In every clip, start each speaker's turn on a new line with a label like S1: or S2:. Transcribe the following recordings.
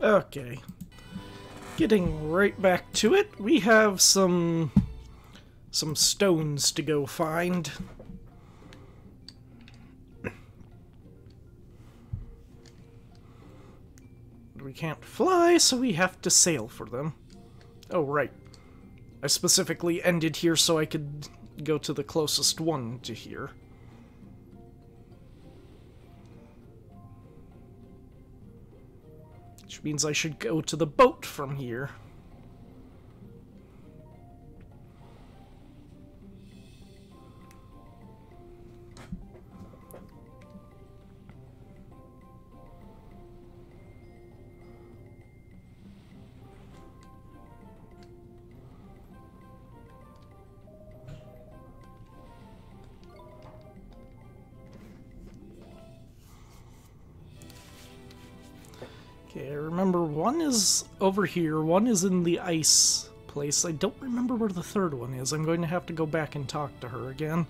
S1: Okay. Getting right back to it, we have some stones to go find. We can't fly, so we have to sail for them. Oh, right. I specifically ended here so I could go to the closest one to here. Which means I should go to the boat from here. Okay, I remember one is over here, one is in the ice place. I don't remember where the third one is. I'm going to have to go back and talk to her again.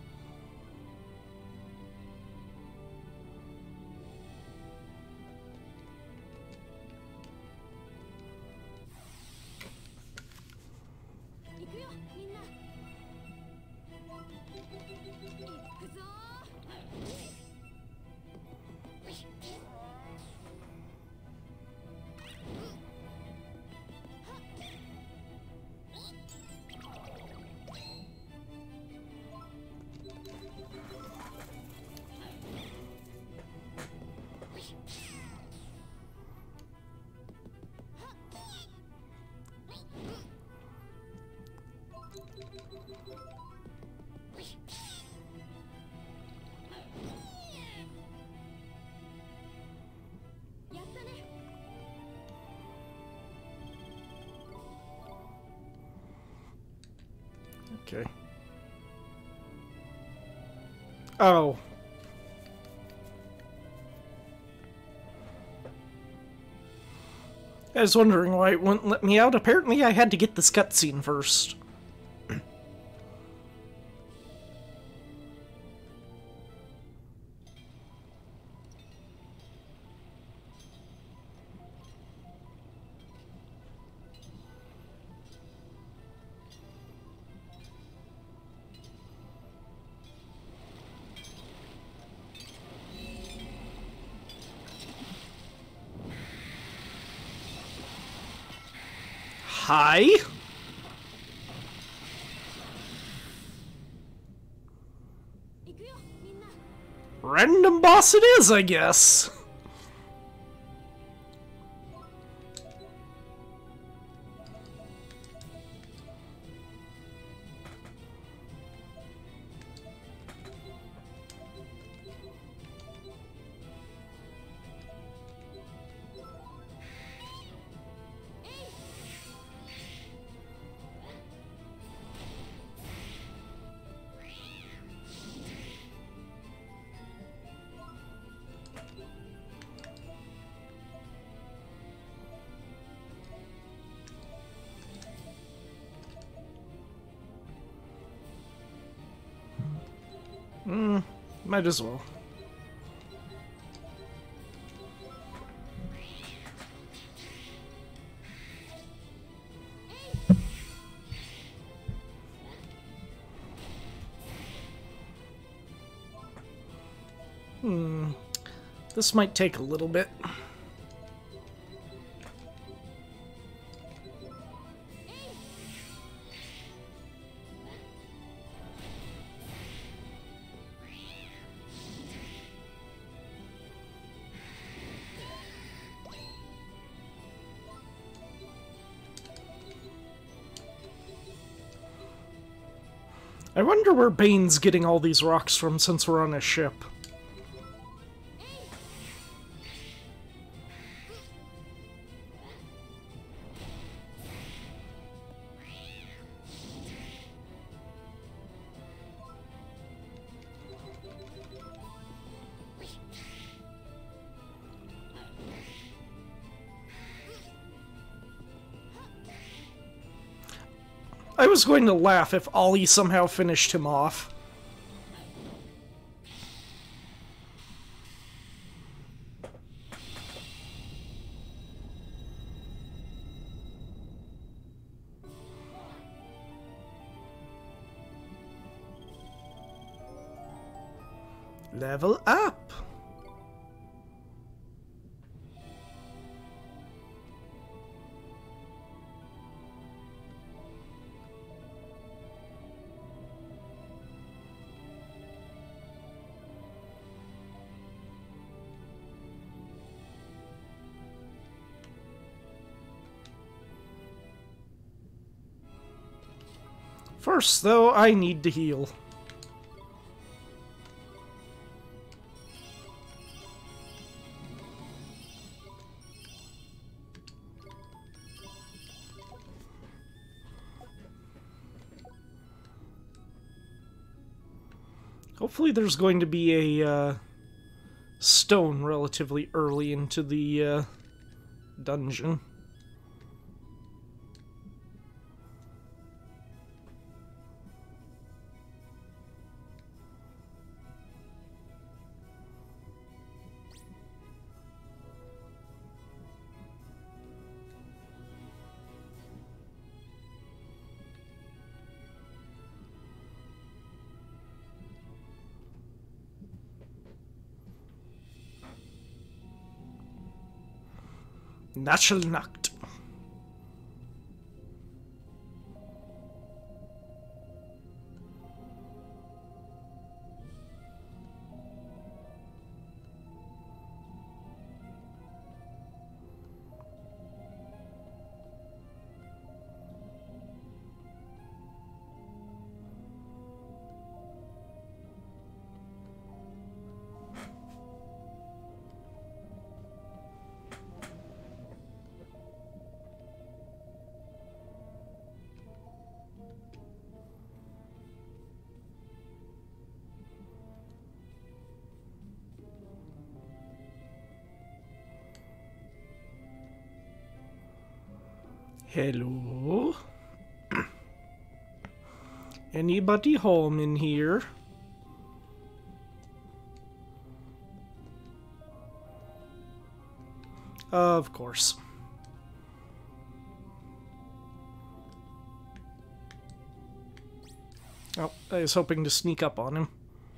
S1: Okay. Oh. I was wondering why it wouldn't let me out. Apparently I had to get this cutscene first. Hi? Random boss it is, I guess. Might as well. This might take a little bit. I wonder where Bane's getting all these rocks from since we're on a ship. I was going to laugh if Ollie somehow finished him off. Level up! First, though, I need to heal. Hopefully there's going to be a stone relatively early into the dungeon. Nacht. Hello? Anybody home in here? Of course. Oh, I was hoping to sneak up on him.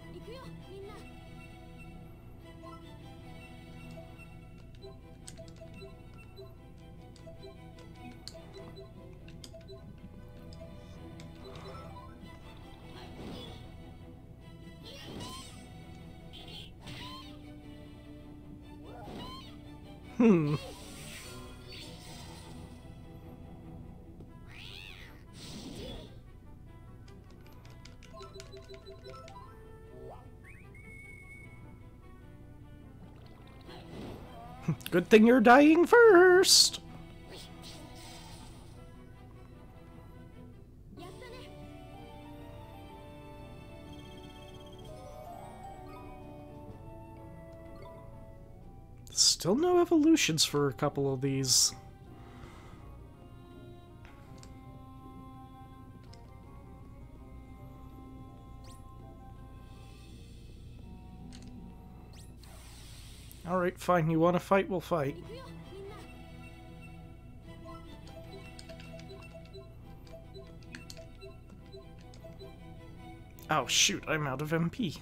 S1: Good thing you're dying first. Still no evolutions for a couple of these. Alright, fine. You want to fight, we'll fight. Oh shoot, I'm out of MP.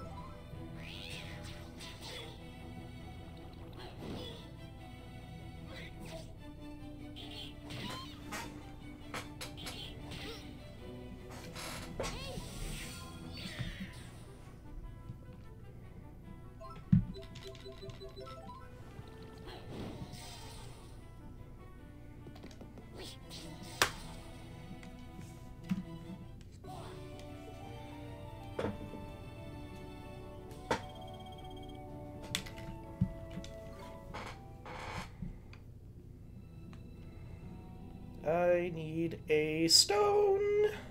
S1: I need a stone.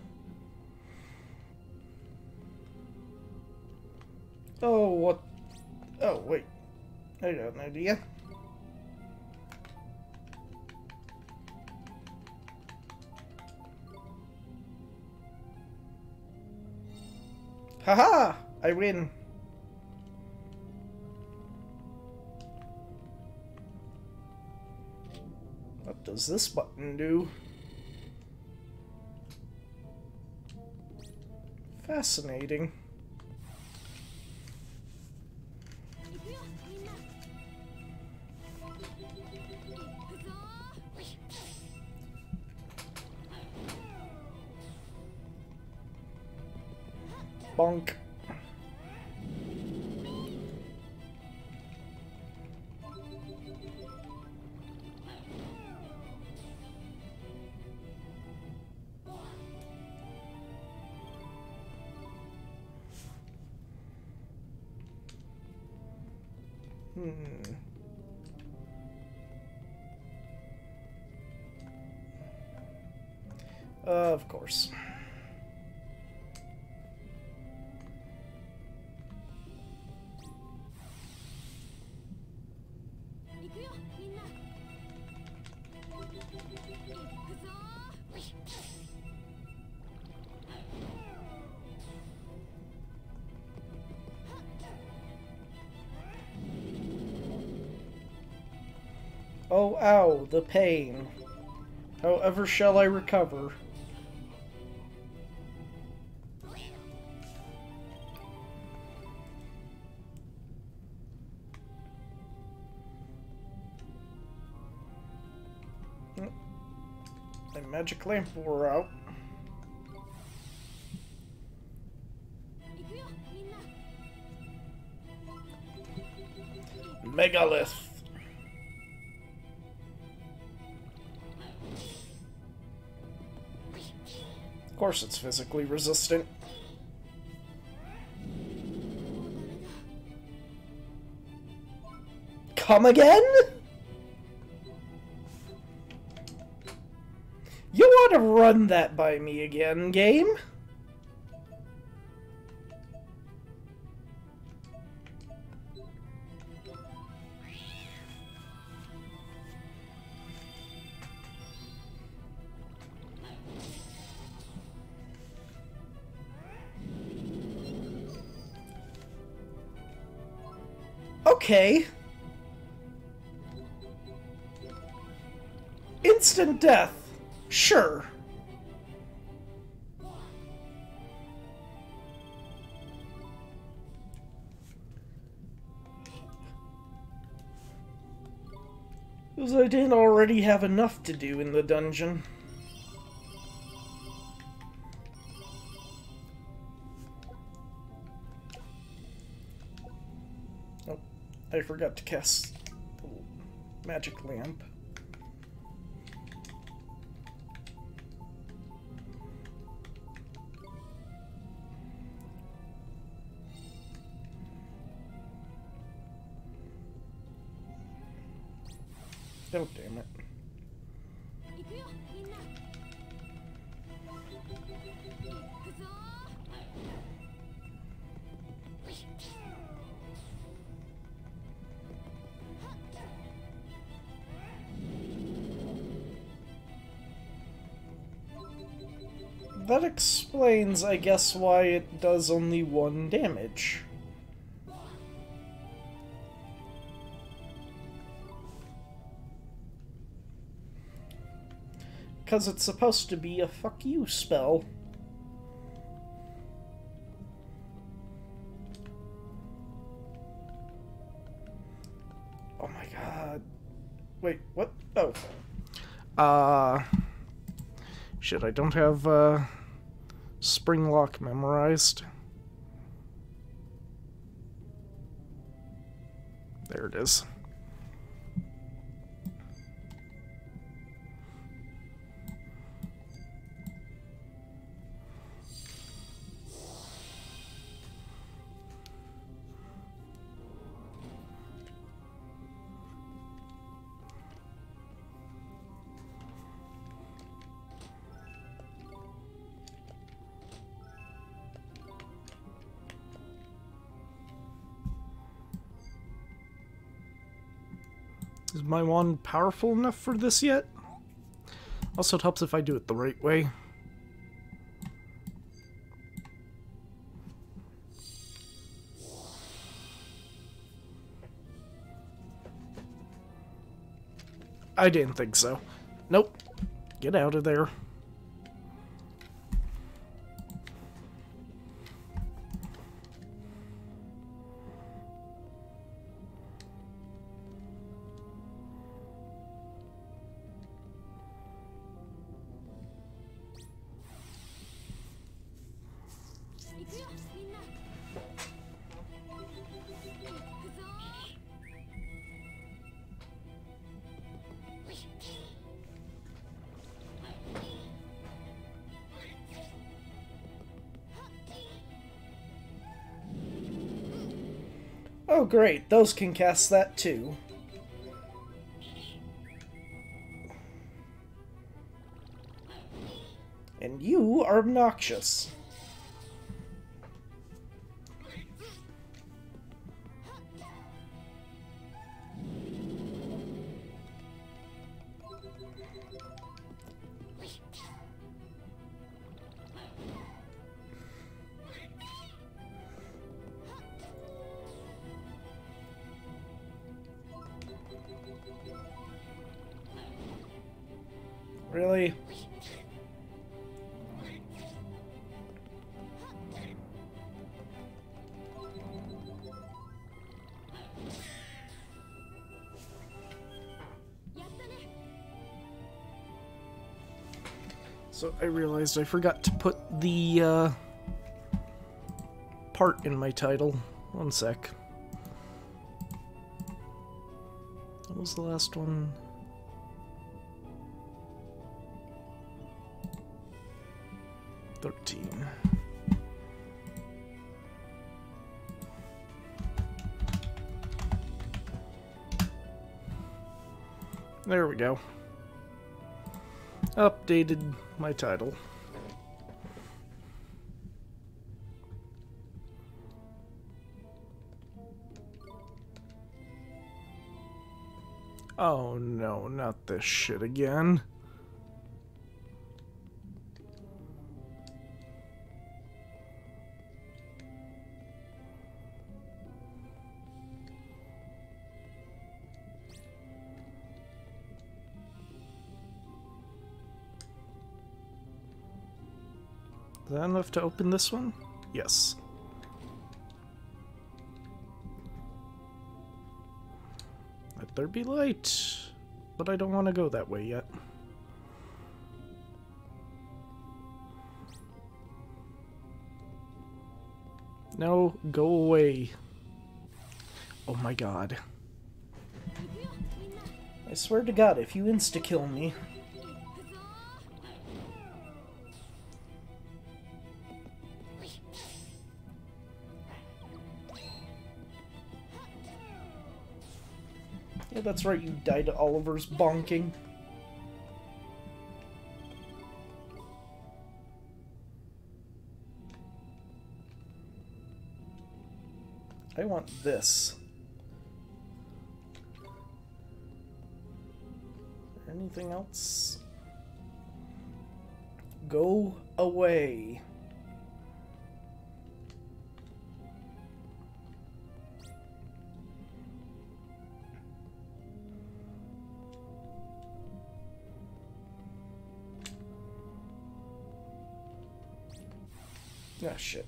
S1: Oh, what? Oh, wait. I got an idea. Haha! I win. What does this button do? Bonk. Of course. Oh, ow, the pain. However shall I recover? My magic lamp wore out. Megalith. Of course it's physically resistant. Come again? You want to run that by me again, game? Okay. Instant death. Sure. Because I didn't already have enough to do in the dungeon. Oh, I forgot to cast the magic lamp. Oh, damn it. That explains, I guess, why it does only 1 damage. Because it's supposed to be a fuck you spell. Oh my god. Wait, what? Oh. Shit, I don't have, Spring Lock memorized. There it is. Is my wand powerful enough for this yet? Also, it helps if I do it the right way. I didn't think so. Nope. Get out of there. Oh great, those can cast that too. And you are obnoxious. Really? So I realized I forgot to put the part in my title. One sec. What was the last one? $13. There we go. Updated my title. Oh no, not this shit again. Is that enough to open this one? Yes. Let there be light. But I don't want to go that way yet. No, go away. Oh my god. I swear to god, if you insta-kill me... Yeah, that's right, you died to Oliver's bonking. I want this. Is there anything else? Go away. Ah, shit.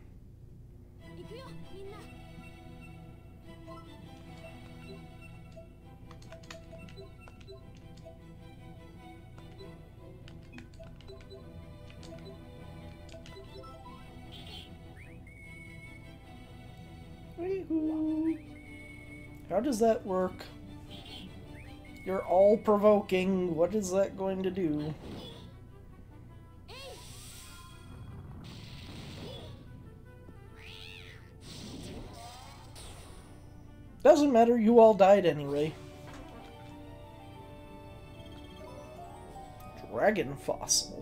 S1: How does that work? You're all provoking. What is that going to do? Doesn't matter, you all died anyway. Dragon fossil.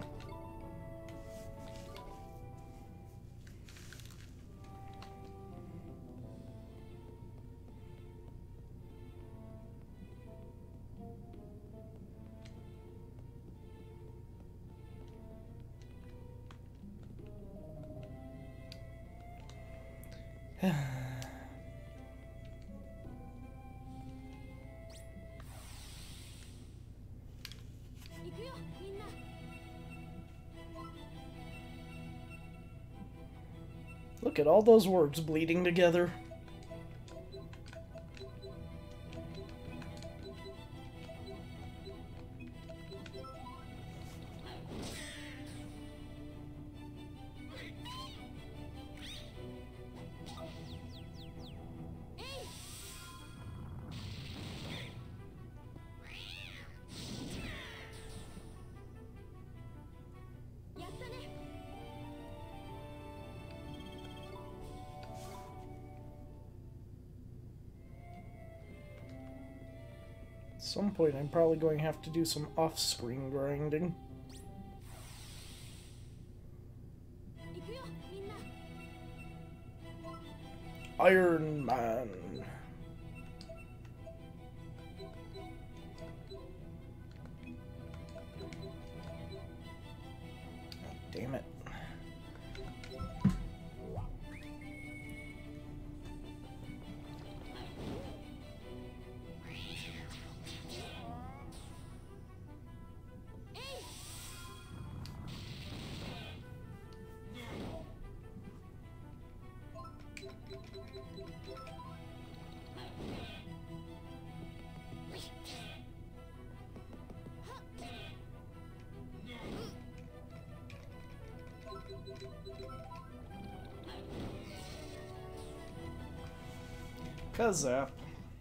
S1: Look at all those words bleeding together. some point I'm probably going to have to do some off-screen grinding. Iron Man. Damn it. Kazap.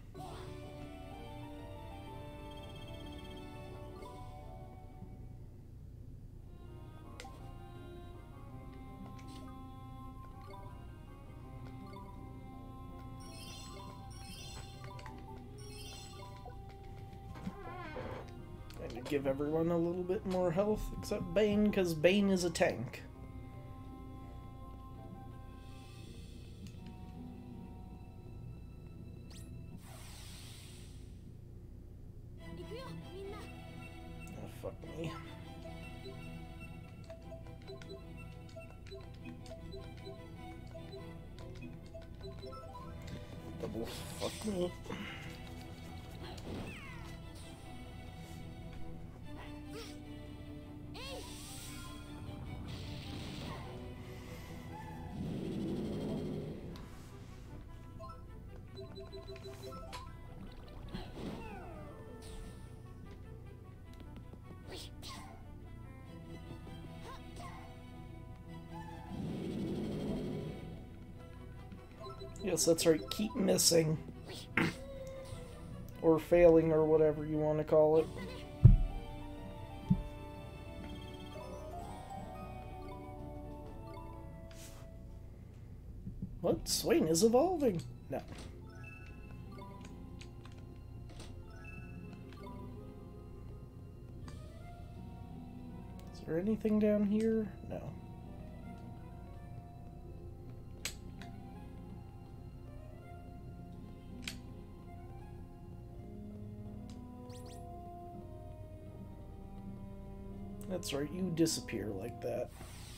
S1: I need to give everyone a little bit more health, except Bane, because Bane is a tank. Double fuck me. Yes, that's right, keep missing. Or failing, or whatever you want to call it. What? Swain is evolving? No. Is there anything down here? No. That's right, you disappear like that.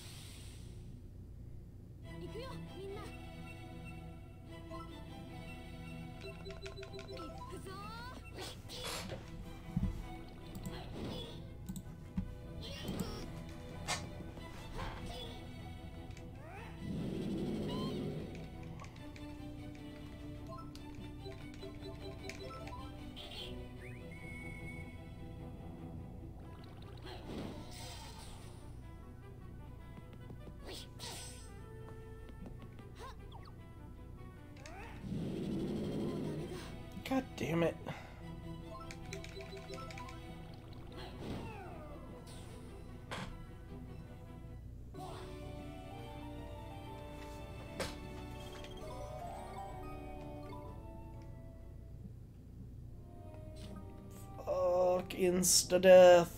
S1: God damn it. Fuck, insta-death.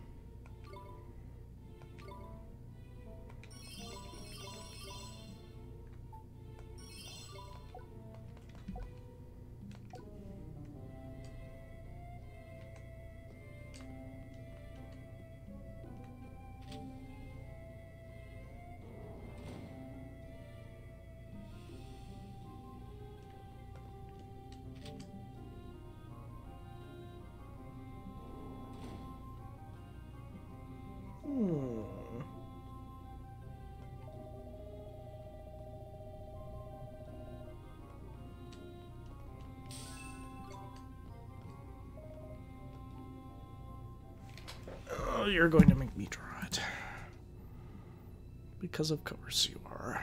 S1: Oh, you're going to make me draw it. Because of course you are.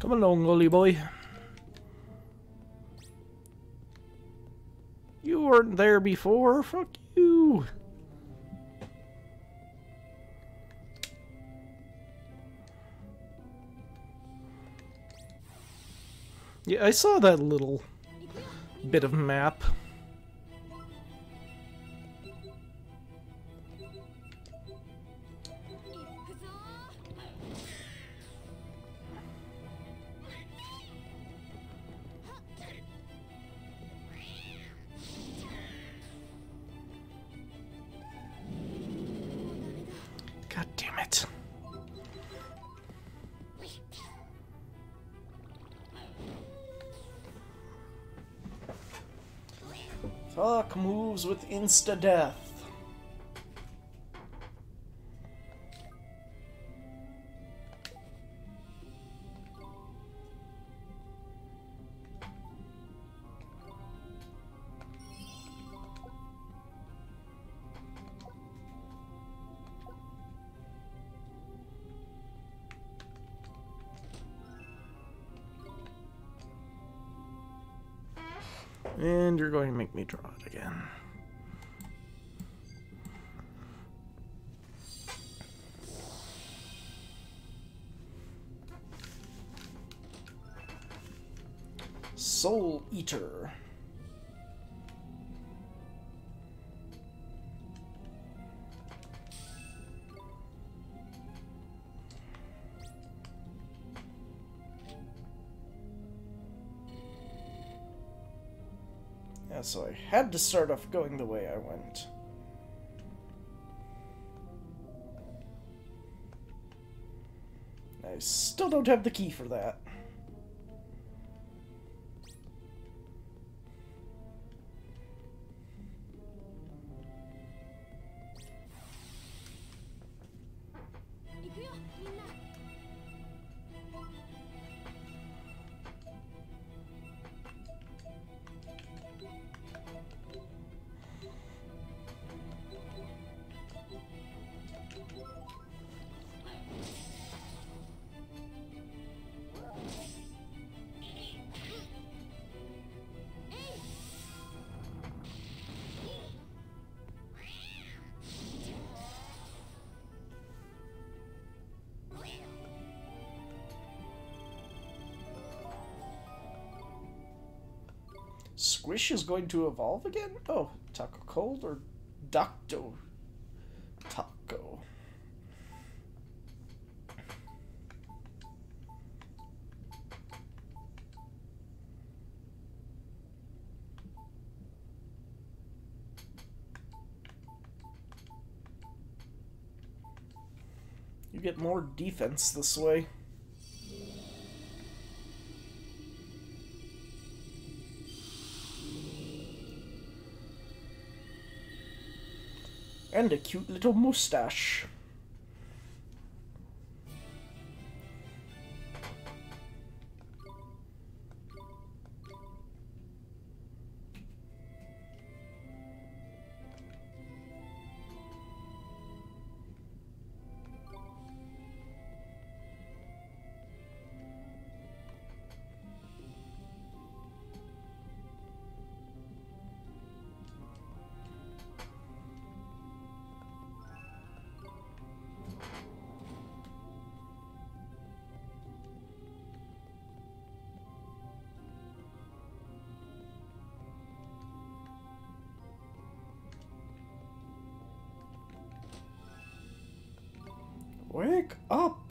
S1: Come along, Ollie boy. You weren't there before. Fuck you. Yeah, I saw that little bit of map. God damn it. Fuck moves with insta-death. And you're going to make me draw it again. Soul Eater. Yeah, so I had to start off going the way I went. I still don't have the key for that. Squish is going to evolve again? Oh, Taco Cold or Docto Taco? You get more defense this way. And a cute little mustache. Wake up!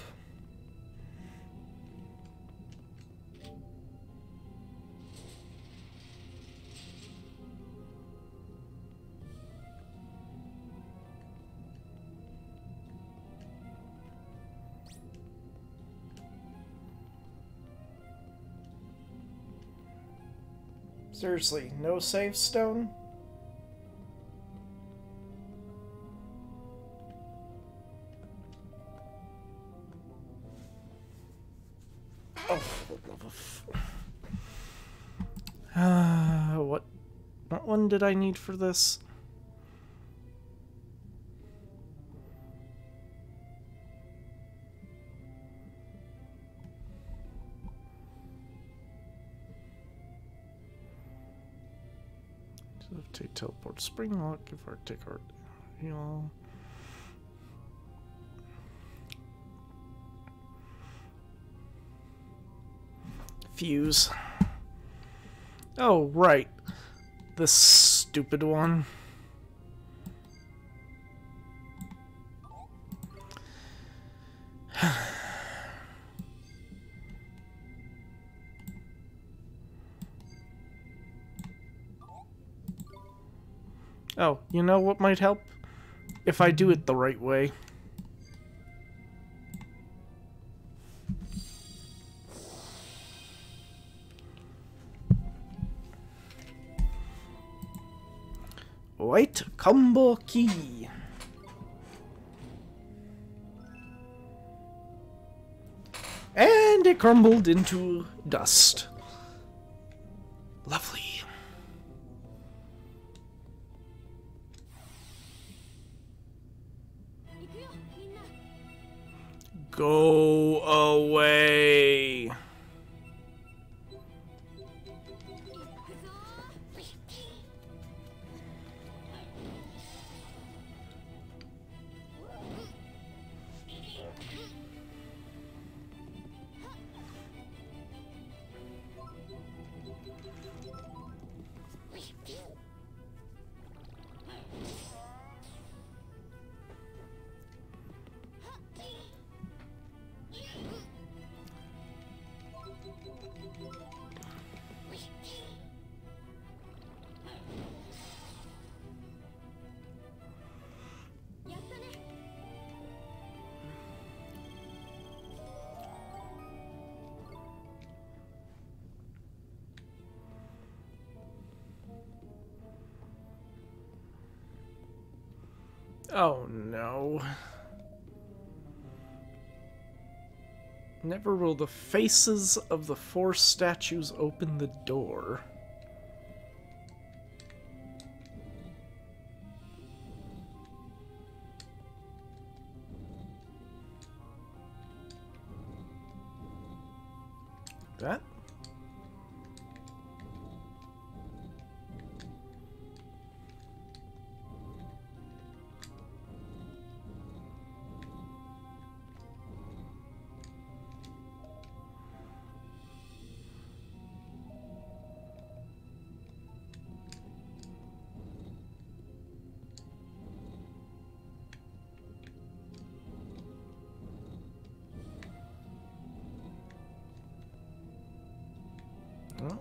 S1: Seriously, no save stone? Oh, for the love of... What one did I need for this? Take teleport spring lock if our take our heal. Fuse. Oh, right. This stupid one. Oh, you know what might help? If I do it the right way. White combo key. And it crumbled into dust. Lovely. Go away. Oh no. Never will the faces of the 4 statues open the door. That? Well.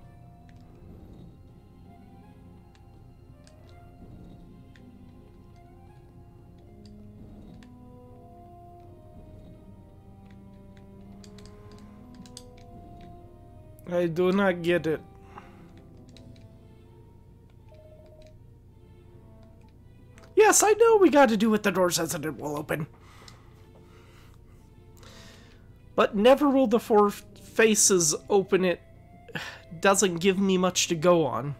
S1: I do not get it. Yes, I know we gotta do what the door says and it will open. But never will the 4 faces open it. Doesn't give me much to go on.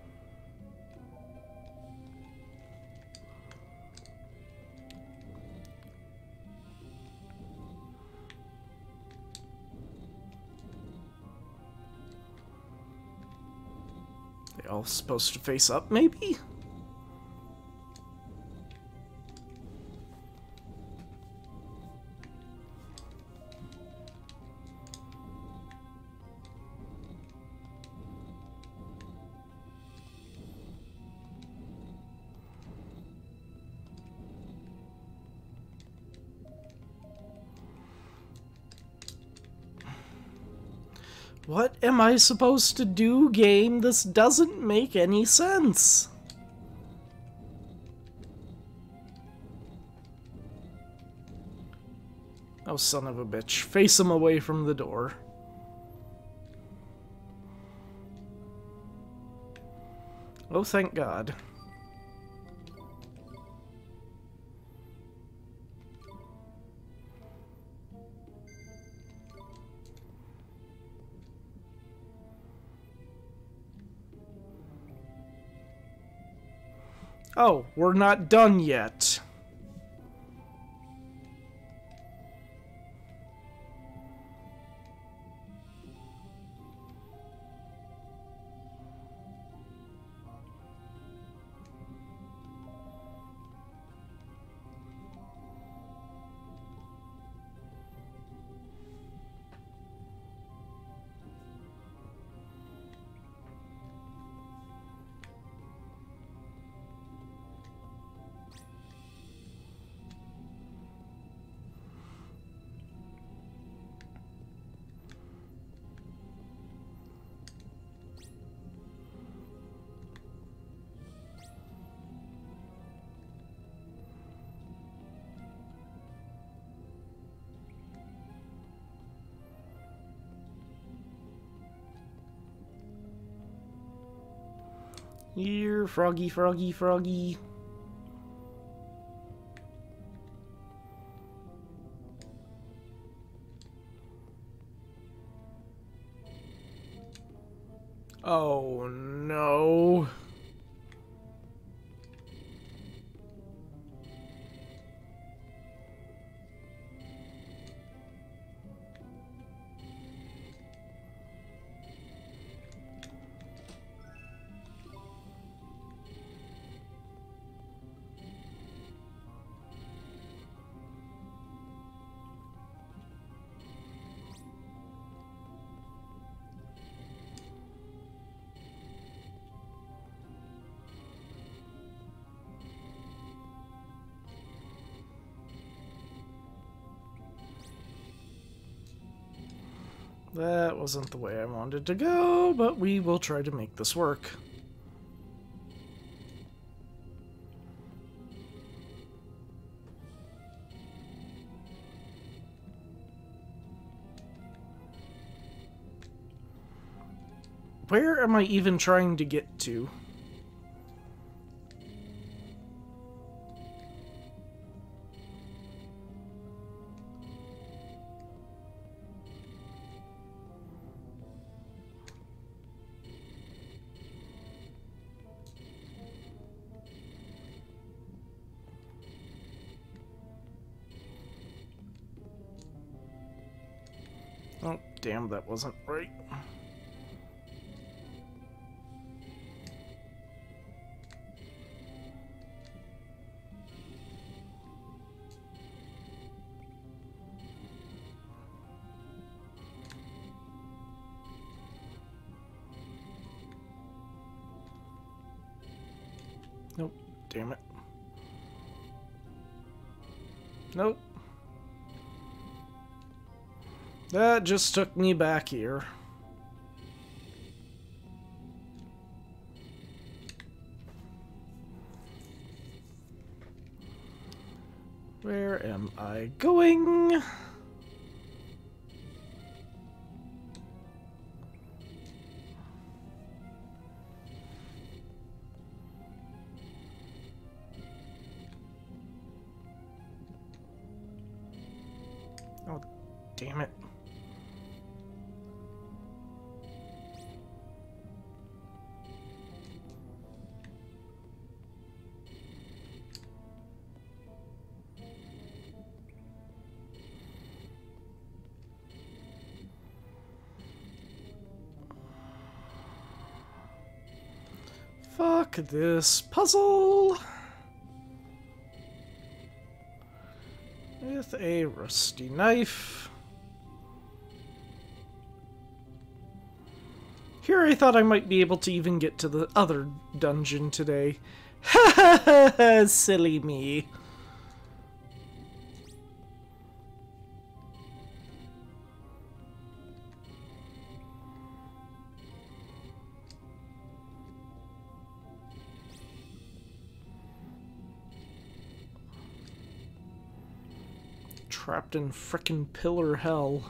S1: They all supposed to face up, maybe? What am I supposed to do, game? This doesn't make any sense. Oh, son of a bitch. Face him away from the door. Oh, thank God. Oh, we're not done yet. Here, froggy, froggy, froggy. Oh no. That wasn't the way I wanted to go, but we will try to make this work. Where am I even trying to get to? Oh, damn, that wasn't right. Nope, damn it. Nope. That just took me back here. Where am I going? Oh, damn it. Fuck this puzzle! With a rusty knife. Here I thought I might be able to even get to the other dungeon today. Ha ha ha ha! Silly me. Trapped in frickin' pillar hell.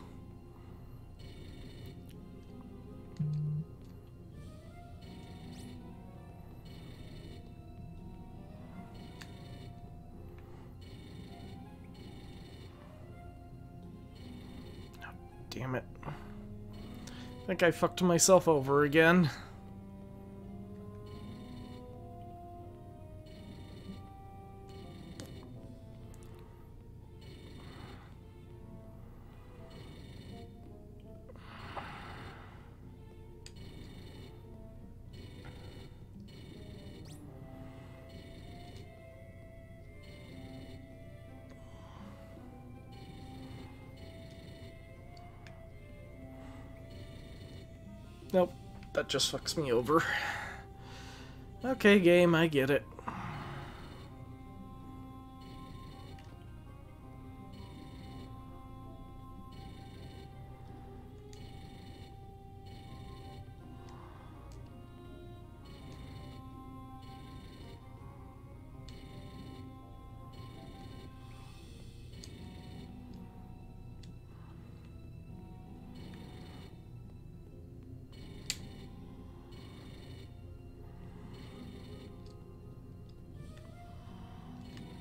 S1: Damn it. I think I fucked myself over again. Nope, that just fucks me over. Okay, game, I get it.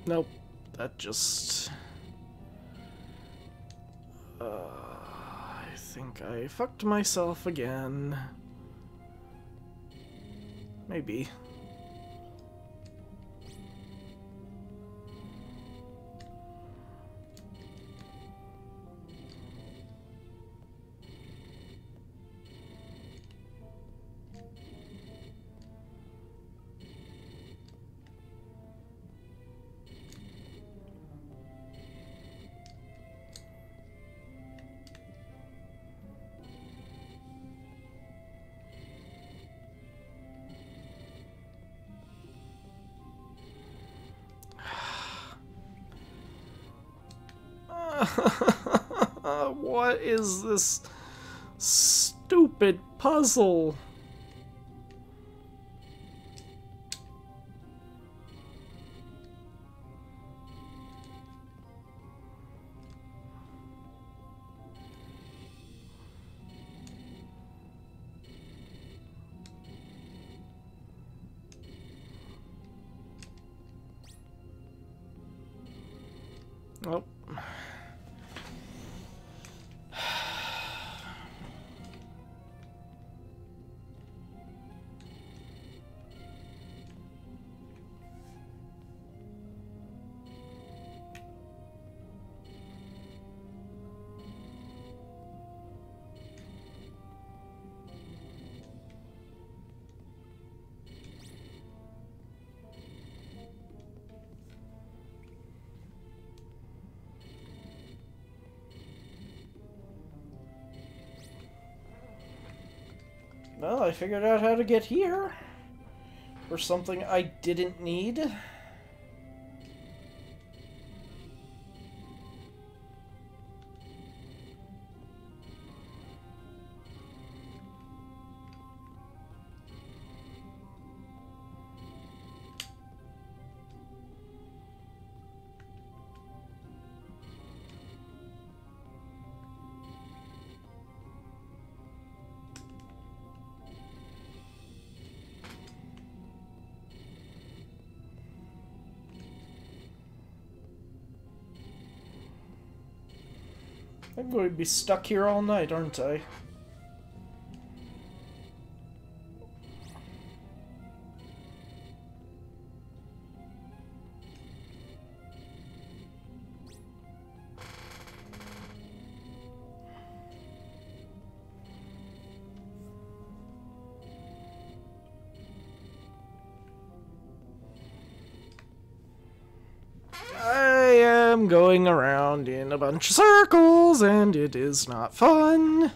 S1: Nope. That just... I think I fucked myself again. Maybe. What is this stupid puzzle? Oh. Well, I figured out how to get here. For something I didn't need. I'm going to be stuck here all night, aren't I? I'm going around in a bunch of circles, and it is not fun.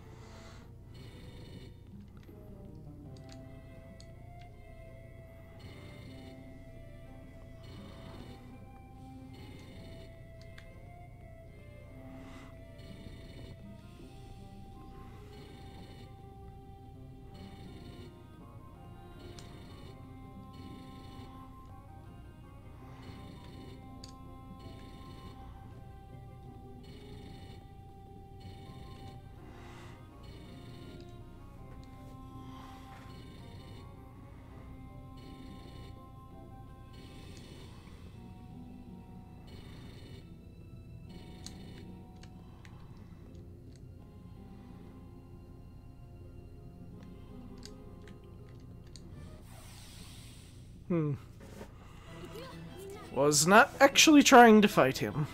S1: Was not actually trying to fight him.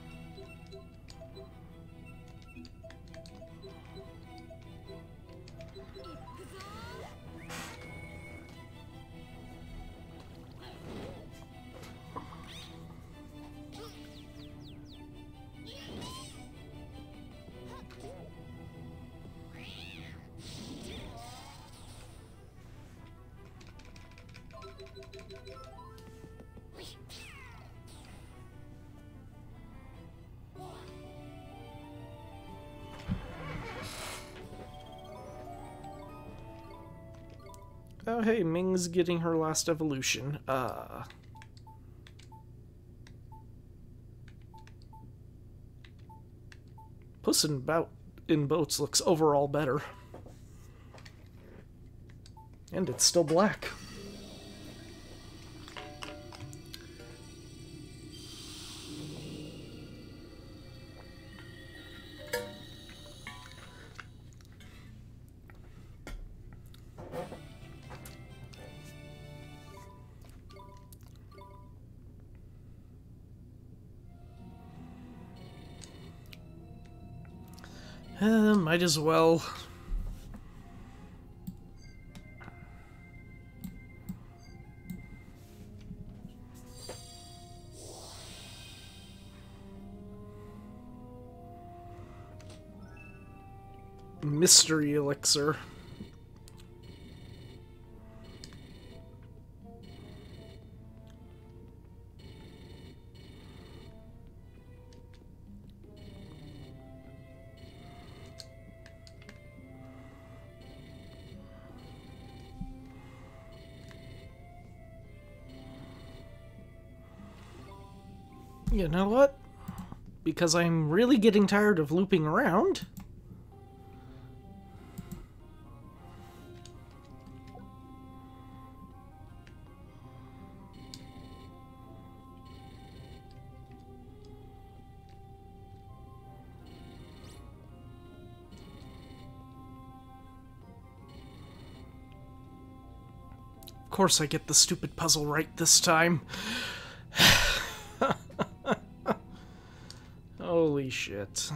S1: Oh hey, Ming's getting her last evolution. Puss in Boats looks overall better. And it's still black. Might as well. Mystery elixir. You know what? Because I'm really getting tired of looping around. Of course I get the stupid puzzle right this time. Holy shit.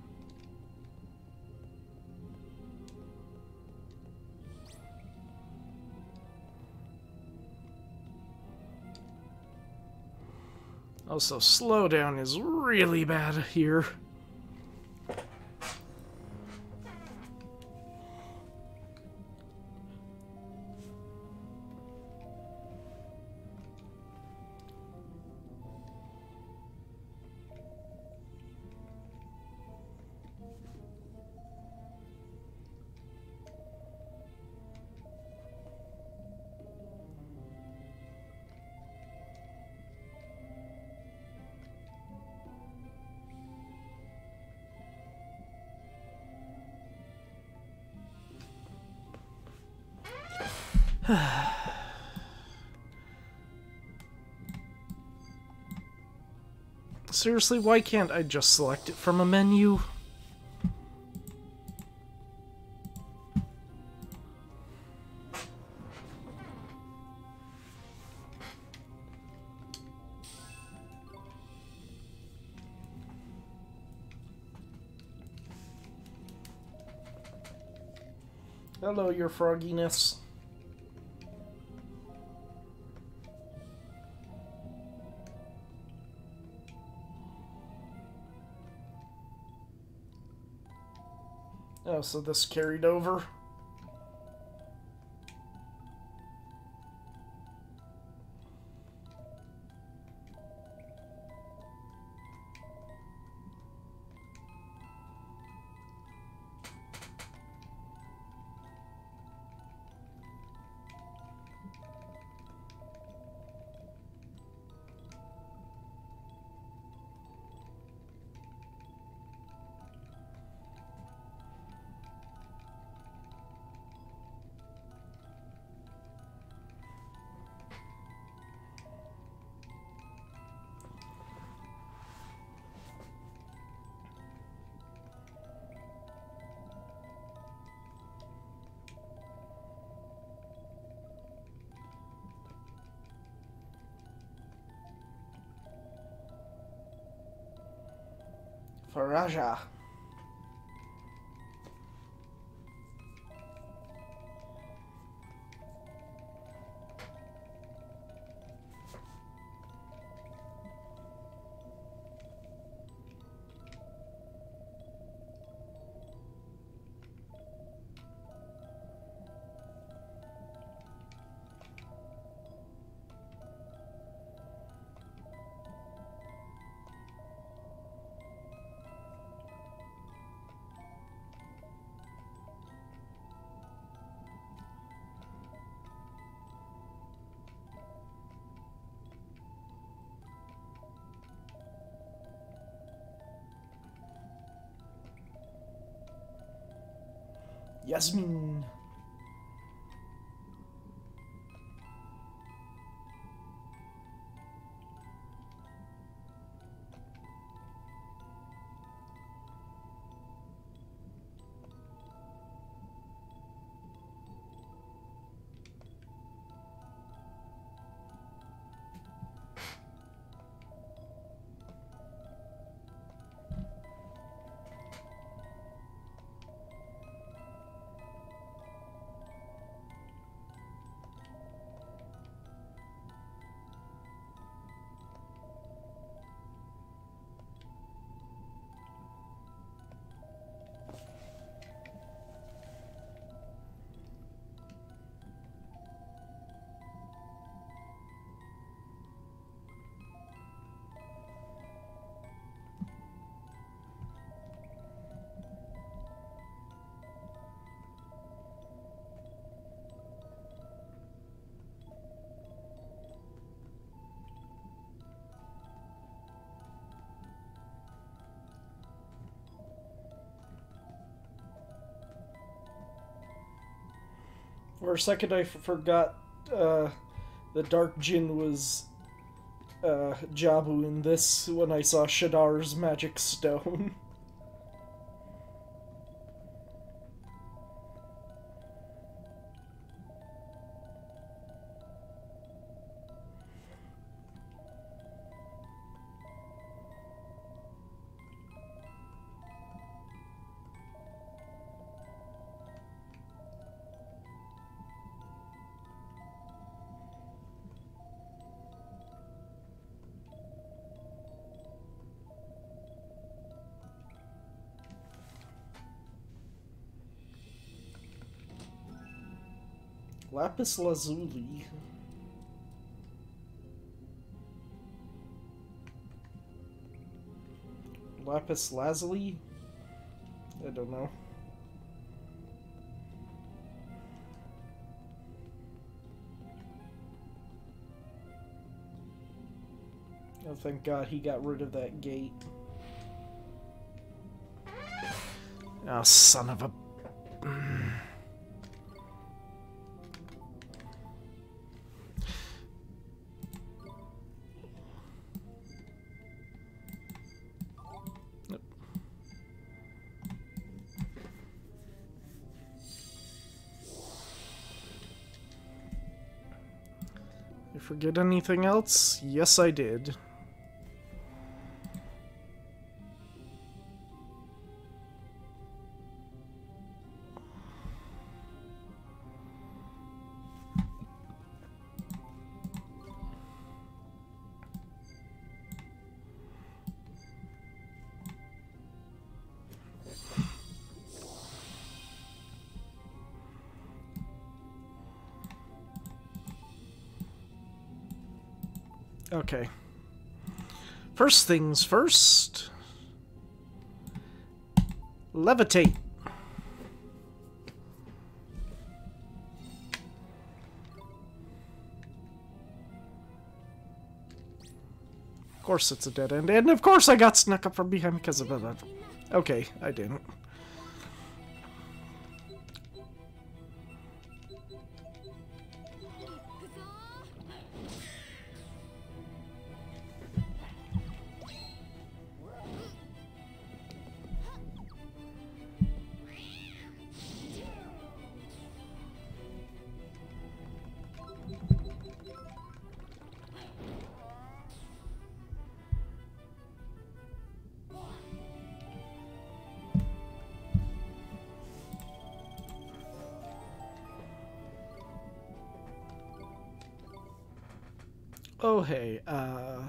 S1: Also, slowdown is really bad here. Seriously, why can't I just select it from a menu? Hello, your frogginess. Oh, so this carried over. Faraja. Yasmin. For a second I forgot the Dark Jinn was Jabu in this when I saw Shadar's magic stone. Lapis Lazuli. Lapis Lazuli? I don't know. Oh, thank God he got rid of that gate. Oh, son of a... Forget anything else? Yes, I did. Okay. First things first. Levitate. Of course it's a dead end, and of course I got snuck up from behind because of that. Okay, I didn't. Oh, hey, well,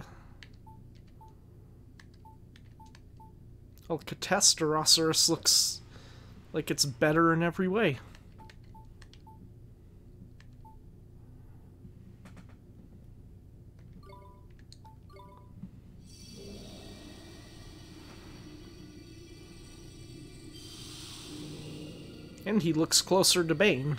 S1: Catasterosaurus looks like it's better in every way. And he looks closer to Bane.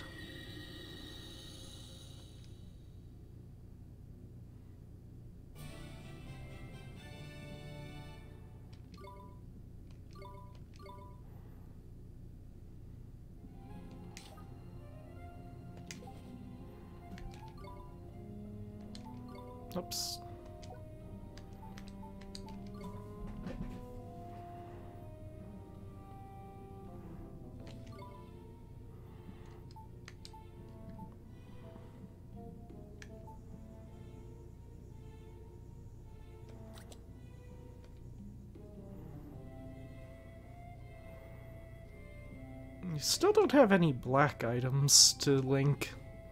S1: Oops. You still don't have any black items to link.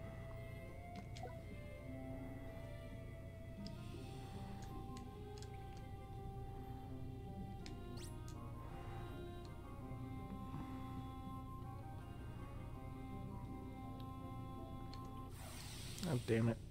S1: Oh, damn it.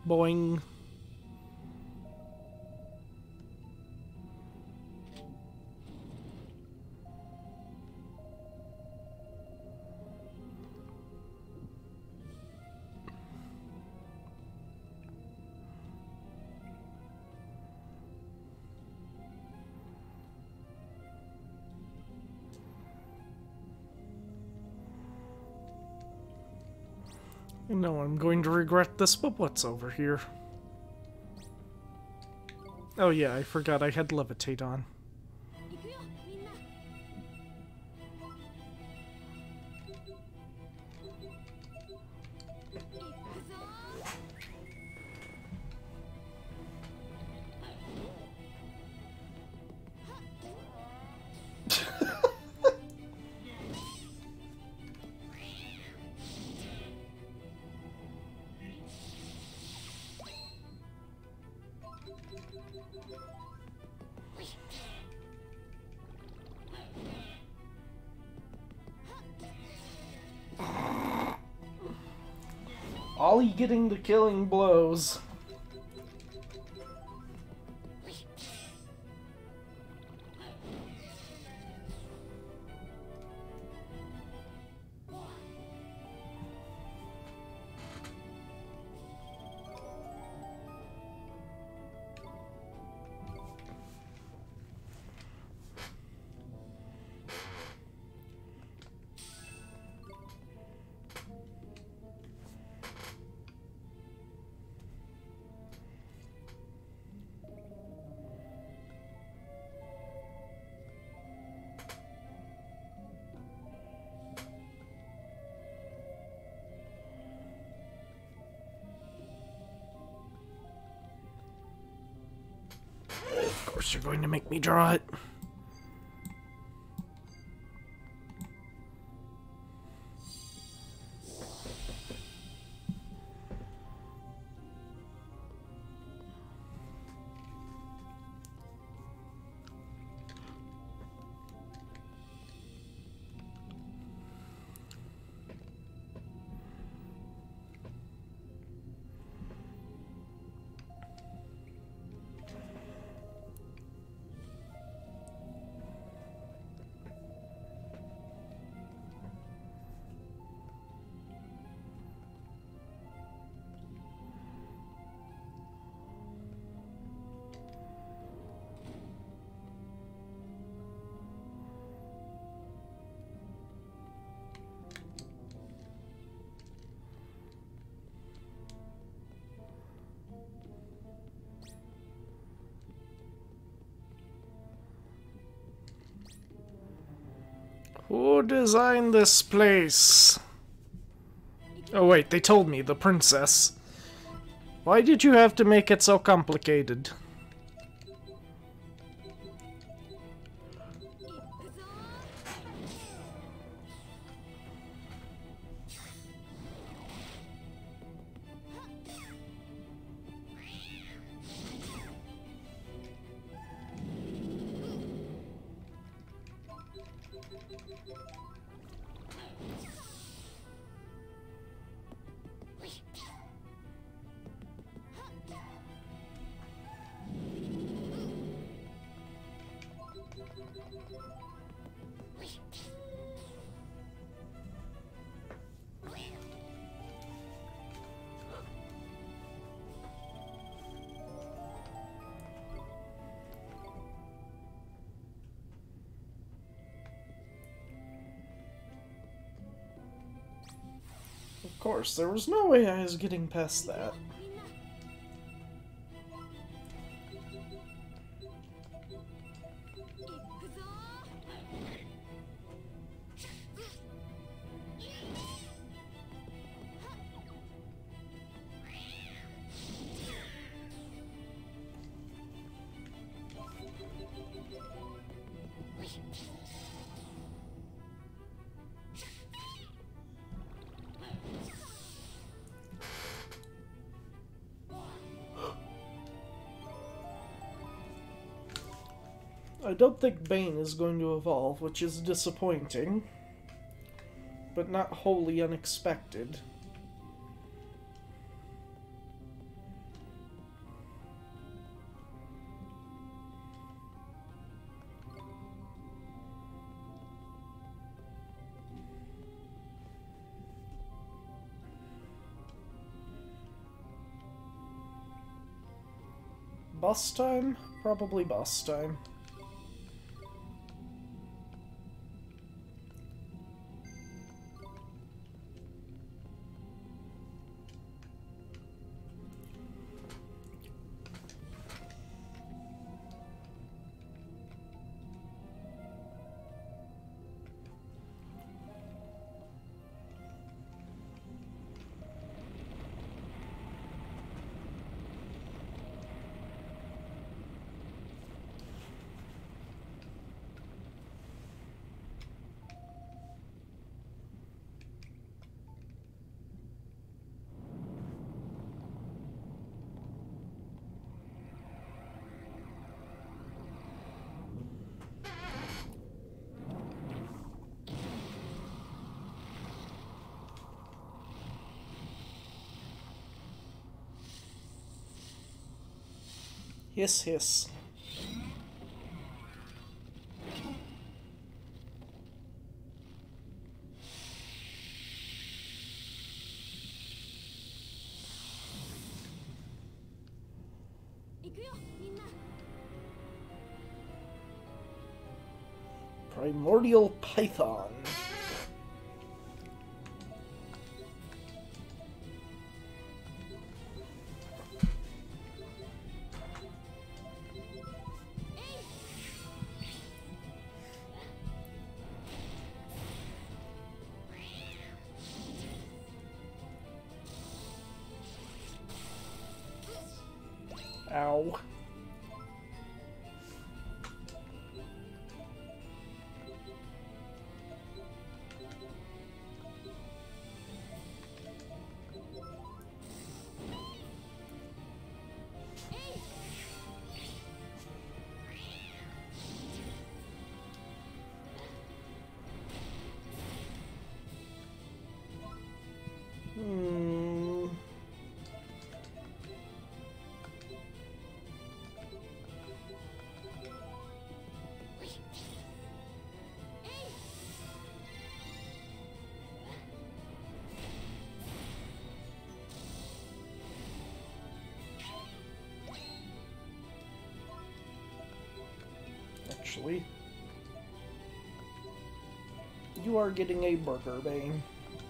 S1: Boing. I know I'm going to regret this, but what's over here? Oh yeah, I forgot I had levitate on. Ollie getting the killing blows. Of course you're going to make me draw it. Who designed this place? Oh wait, they told me, the princess. Why did you have to make it so complicated? Of course, there was no way I was getting past that. I don't think Bane is going to evolve, which is disappointing, but not wholly unexpected. Boss time? Probably boss time. Hiss, hiss. Primordial Python. Ow. Actually, you are getting a burger, Bane.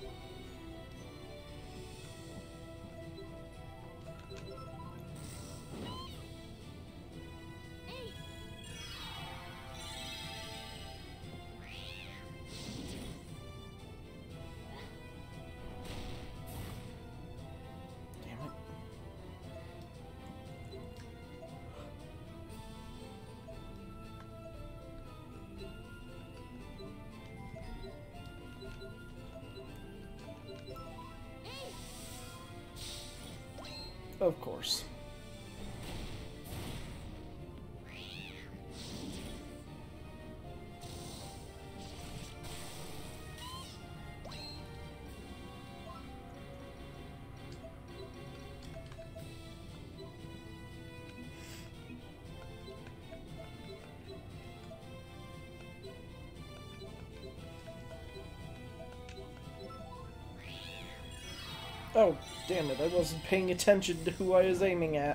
S1: Of course. Oh, damn it, I wasn't paying attention to who I was aiming at.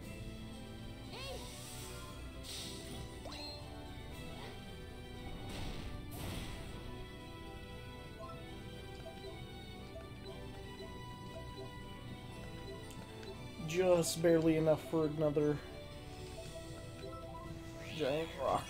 S1: Just barely enough for another giant rock.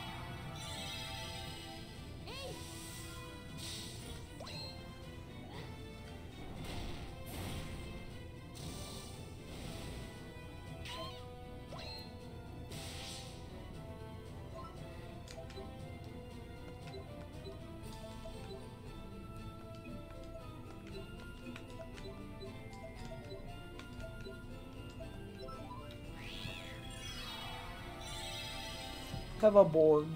S1: Have a Borg.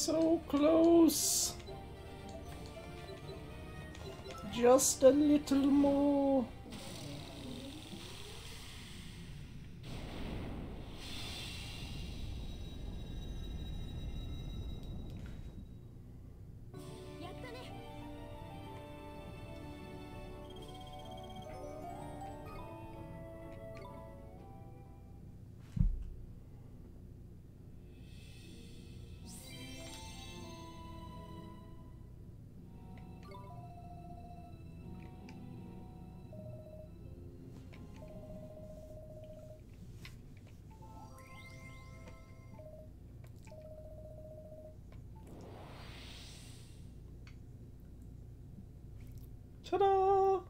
S1: So close. Just a little more. Ta-da!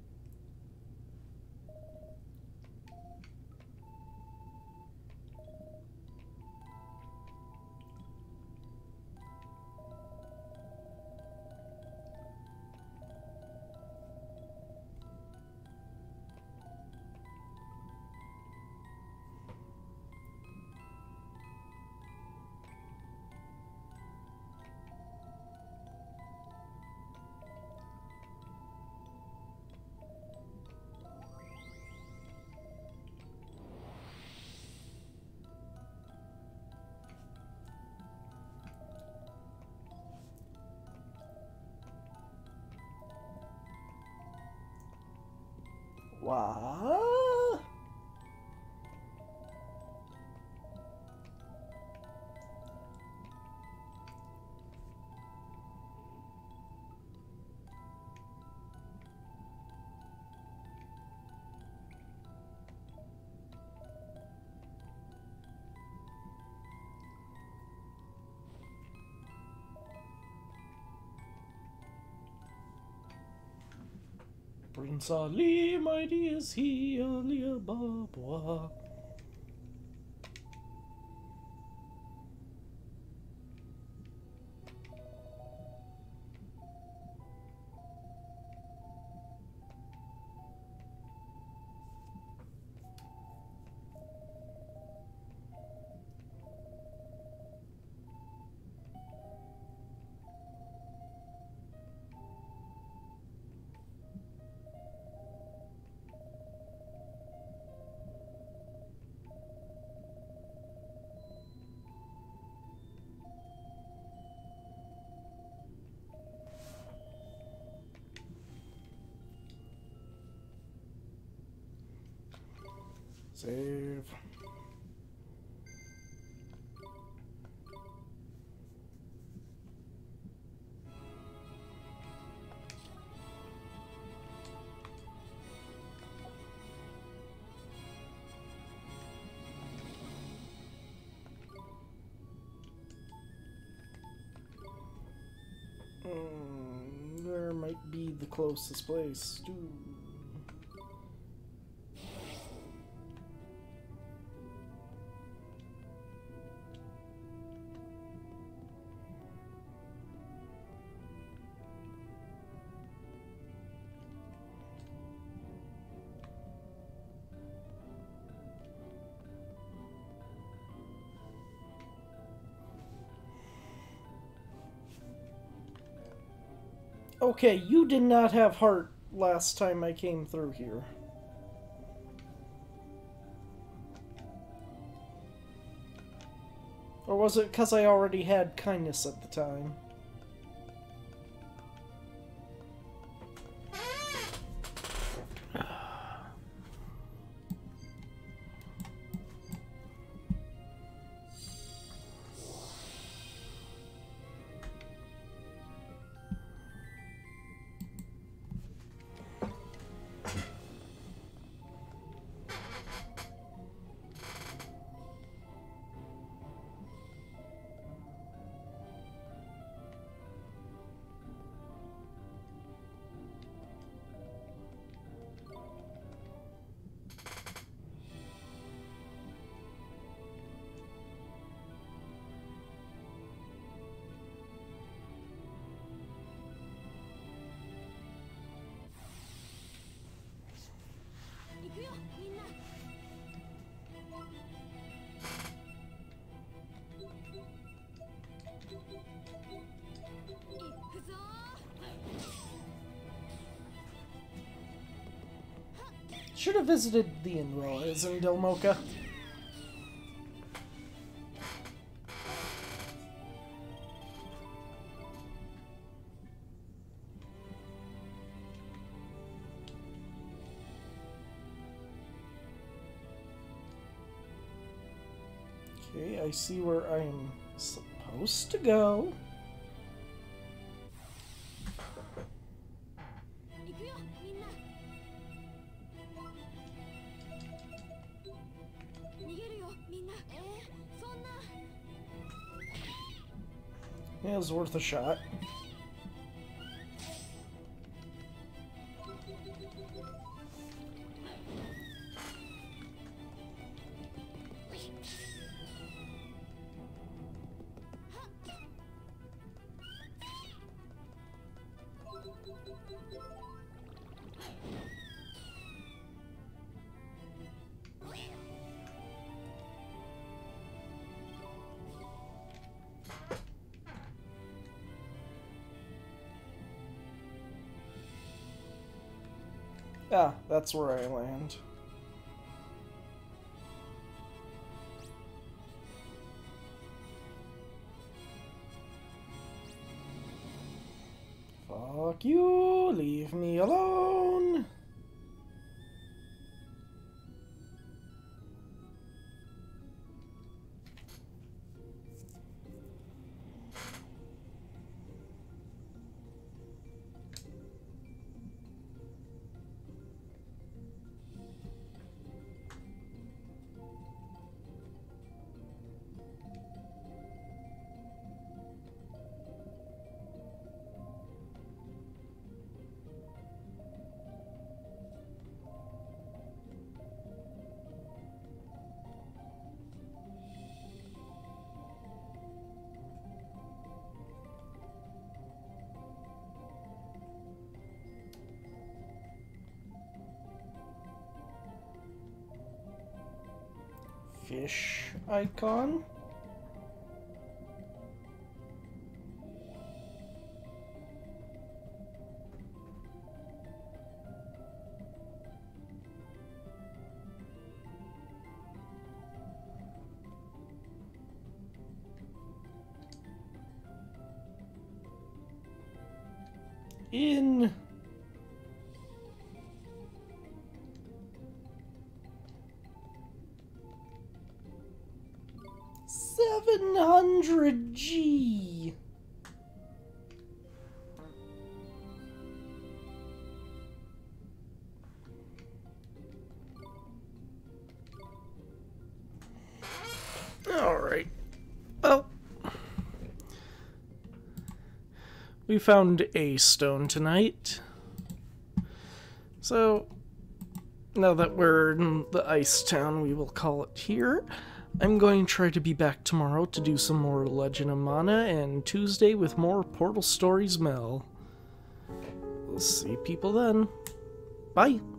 S1: What? Prince Ali, mighty is he, Ali Ababa. Save. There might be the closest place to... Okay, you did not have heart last time I came through here. Or was it because I already had kindness at the time? Should have visited the in-laws in Delmoka. Okay, I see where I'm supposed to go. Yeah, it was worth a shot. Ah, that's where I land. Fuck you, leave me alone. Fish icon. In 700G. All right. Well, we found a stone tonight. So, now that we're in the ice town, we will call it here. I'm going to try to be back tomorrow to do some more Legend of Mana, and Tuesday with more Portal Stories Mel. We'll see people then. Bye!